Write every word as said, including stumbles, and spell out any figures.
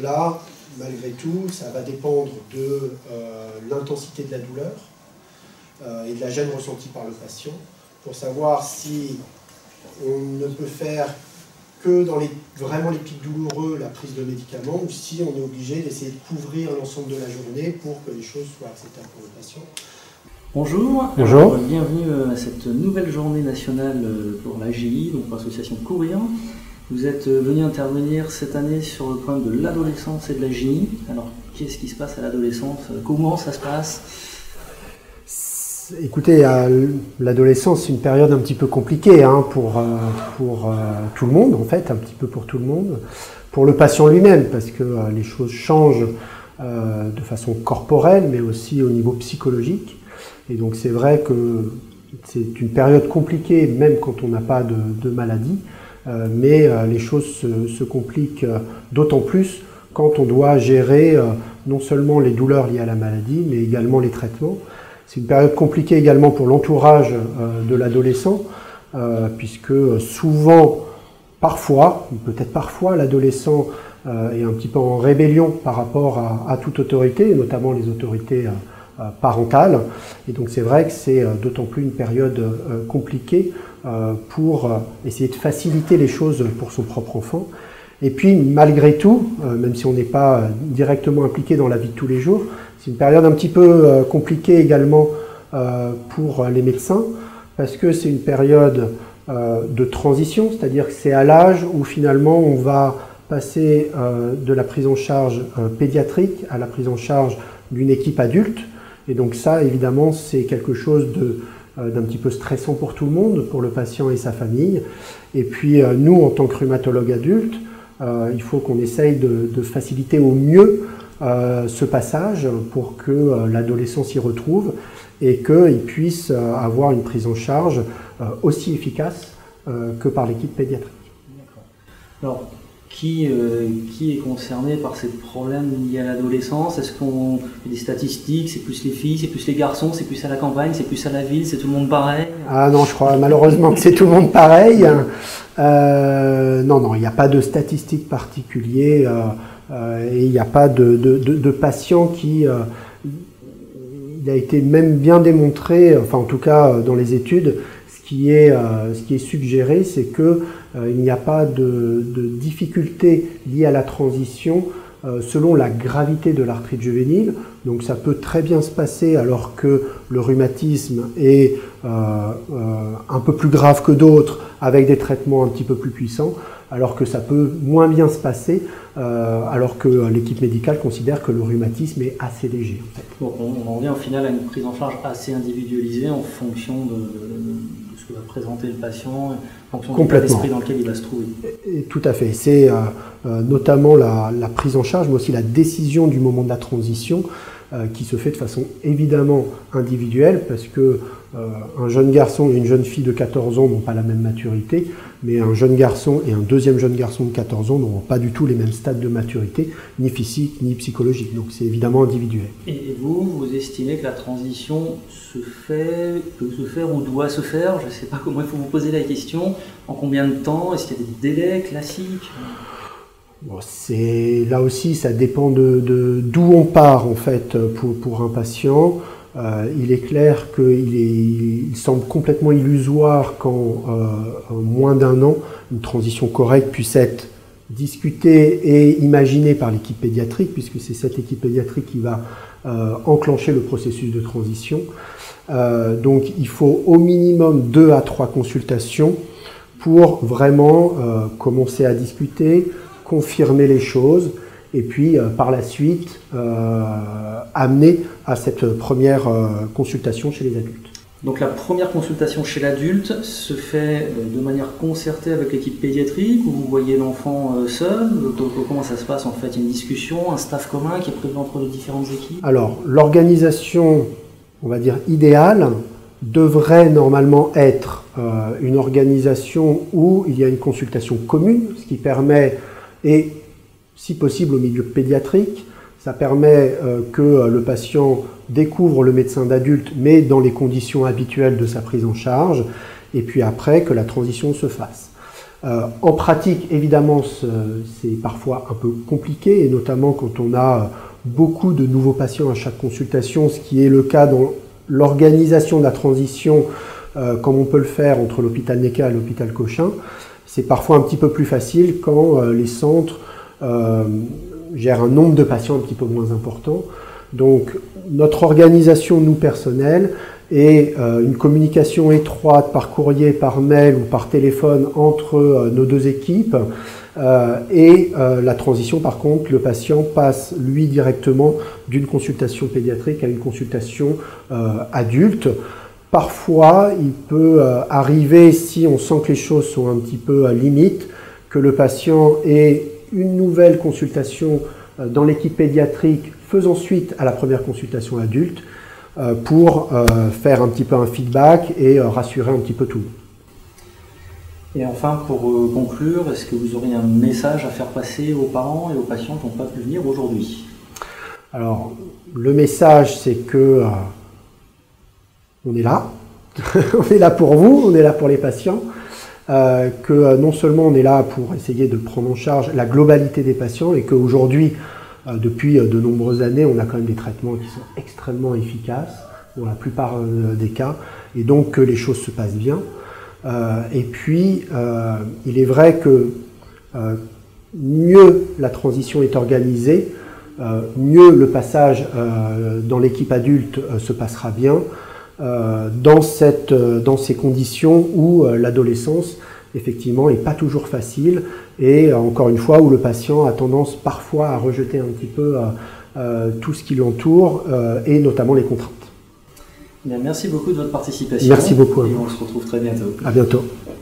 là, malgré tout, ça va dépendre de euh, l'intensité de la douleur euh, et de la gêne ressentie par le patient, pour savoir si on ne peut faire que dans les, vraiment les pics douloureux la prise de médicaments, ou si on est obligé d'essayer de couvrir l'ensemble de la journée pour que les choses soient acceptables pour le patient. Bonjour, Bonjour. Alors, bienvenue à cette nouvelle journée nationale pour l'A G I, donc pour l'association Courir. Vous êtes venu intervenir cette année sur le problème de l'adolescence et de la G I. Alors, qu'est-ce qui se passe à l'adolescence? Comment ça se passe? Écoutez, l'adolescence, c'est une période un petit peu compliquée hein, pour, pour euh, tout le monde, en fait, un petit peu pour tout le monde. Pour le patient lui-même, parce que euh, les choses changent euh, de façon corporelle, mais aussi au niveau psychologique. Et donc, c'est vrai que c'est une période compliquée, même quand on n'a pas de, de maladie. Euh, mais euh, les choses se, se compliquent euh, d'autant plus quand on doit gérer euh, non seulement les douleurs liées à la maladie, mais également les traitements. C'est une période compliquée également pour l'entourage euh, de l'adolescent, euh, puisque souvent, parfois, peut-être parfois, l'adolescent euh, est un petit peu en rébellion par rapport à, à toute autorité, notamment les autorités euh, parentales. Et donc c'est vrai que c'est euh, d'autant plus une période euh, compliquée euh, pour euh, essayer de faciliter les choses pour son propre enfant. Et puis malgré tout, euh, même si on n'est pas euh, directement impliqué dans la vie de tous les jours, c'est une période un petit peu euh, compliquée également euh, pour les médecins, parce que c'est une période euh, de transition, c'est-à-dire que c'est à l'âge où finalement on va passer euh, de la prise en charge euh, pédiatrique à la prise en charge d'une équipe adulte. Et donc ça, évidemment, c'est quelque chose de, euh, d'un petit peu stressant pour tout le monde, pour le patient et sa famille. Et puis euh, nous, en tant que rhumatologue adulte, euh, il faut qu'on essaye de, de faciliter au mieux Euh, ce passage pour que euh, l'adolescent s'y retrouve et qu'il puisse euh, avoir une prise en charge euh, aussi efficace euh, que par l'équipe pédiatrique. Alors, qui, euh, qui est concerné par ces problèmes liés à l'adolescence? Est-ce qu'on a des statistiques? C'est plus les filles, c'est plus les garçons, c'est plus à la campagne, c'est plus à la ville, c'est tout le monde pareil? Ah non, je crois malheureusement que c'est tout le monde pareil. Euh, non, non, il n'y a pas de statistiques particulières. Euh, Euh, et il n'y a pas de, de, de, de patient qui... Euh, il a été même bien démontré, enfin en tout cas dans les études, ce qui est, euh, ce qui est suggéré, c'est qu'il euh, n'y a pas de, de difficultés liées à la transition euh, selon la gravité de l'arthrite juvénile. Donc ça peut très bien se passer alors que le rhumatisme est euh, euh, un peu plus grave que d'autres, avec des traitements un petit peu plus puissants, alors que ça peut moins bien se passer, euh, alors que l'équipe médicale considère que le rhumatisme est assez léger. En fait. Bon, on en vient au final à une prise en charge assez individualisée en fonction de, de, de ce que va présenter le patient, en fonction de l'état d'esprit dans lequel il va se trouver. Et, tout à fait. C'est euh, euh, notamment la, la prise en charge, mais aussi la décision du moment de la transition, euh, qui se fait de façon évidemment individuelle, parce que euh, un jeune garçon et une jeune fille de quatorze ans n'ont pas la même maturité, mais un jeune garçon et un deuxième jeune garçon de quatorze ans n'auront pas du tout les mêmes stades de maturité, ni physique, ni psychologique. Donc c'est évidemment individuel. Et vous, vous estimez que la transition se fait, peut se faire ou doit se faire? Je ne sais pas comment il faut vous poser la question. En combien de temps? Est-ce qu'il y a des délais classiques? Bon, c'est, là aussi, ça dépend de, de, d'où on part en fait pour, pour un patient. Euh, il est clair qu'il est, il semble complètement illusoire qu'en euh, moins d'un an, une transition correcte puisse être discutée et imaginée par l'équipe pédiatrique, puisque c'est cette équipe pédiatrique qui va euh, enclencher le processus de transition. Euh, donc il faut au minimum deux à trois consultations pour vraiment euh, commencer à discuter, confirmer les choses, et puis euh, par la suite euh, amener à cette première euh, consultation chez les adultes. Donc la première consultation chez l'adulte se fait de manière concertée avec l'équipe pédiatrique, ou vous voyez l'enfant seul? Comment ça se passe en fait? Il y a une discussion, un staff commun qui est prévu entre les différentes équipes? Alors l'organisation, on va dire idéale, devrait normalement être euh, une organisation où il y a une consultation commune, ce qui permet, et si possible au milieu pédiatrique, ça permet euh, que le patient découvre le médecin d'adulte, mais dans les conditions habituelles de sa prise en charge, et puis après que la transition se fasse. Euh, en pratique, évidemment, c'est parfois un peu compliqué, et notamment quand on a beaucoup de nouveaux patients à chaque consultation, ce qui est le cas dans l'organisation de la transition, euh, comme on peut le faire entre l'hôpital Necker et l'hôpital Cochin. C'est parfois un petit peu plus facile quand euh, les centres euh, gèrent un nombre de patients un petit peu moins important. Donc, notre organisation, nous, personnels, et euh, une communication étroite par courrier, par mail ou par téléphone entre euh, nos deux équipes. Euh, et euh, la transition, par contre, le patient passe, lui, directement d'une consultation pédiatrique à une consultation euh, adulte. Parfois, il peut euh, arriver, si on sent que les choses sont un petit peu à limite, que le patient ait une nouvelle consultation euh, dans l'équipe pédiatrique faisant suite à la première consultation adulte, pour euh, faire un petit peu un feedback et euh, rassurer un petit peu tout. Et enfin, pour euh, conclure, est-ce que vous auriez un message à faire passer aux parents et aux patients qui n'ont pas pu venir aujourd'hui? Alors, le message, c'est que euh, on est là, on est là pour vous, on est là pour les patients, euh, que euh, non seulement on est là pour essayer de prendre en charge la globalité des patients et qu'aujourd'hui, depuis de nombreuses années, on a quand même des traitements qui sont extrêmement efficaces dans la plupart des cas, et donc que les choses se passent bien. Euh, et puis, euh, il est vrai que euh, mieux la transition est organisée, euh, mieux le passage euh, dans l'équipe adulte euh, se passera bien, euh, dans, cette, euh, dans ces conditions où euh, l'adolescence, effectivement, n'est pas toujours facile, et euh, encore une fois, où le patient a tendance parfois à rejeter un petit peu euh, euh, tout ce qui l'entoure, euh, et notamment les contraintes. Bien, merci beaucoup de votre participation. Merci beaucoup. Et on se retrouve très bientôt. À bientôt.